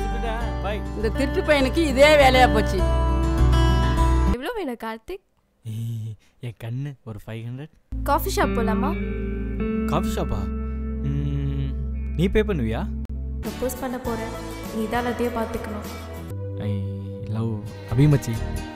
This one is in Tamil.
சுட்டுட்டேன். பை. இந்த திருட்டு பையனுக்கு இதே வேலையா போச்சு. எவ்வளோ வேணும் கார்த்திக்? என் கண்ணு ஒரு 500. காஃபி ஷாப் போலாமா? காஃபி ஷாப்பா? நீ பே பண்ணுவியா? ப்ரப்போஸ் பண்ண போகிறேன், நீ தான் எல்லாத்தையும் பார்த்துக்கணும். I love அபிமச்சி.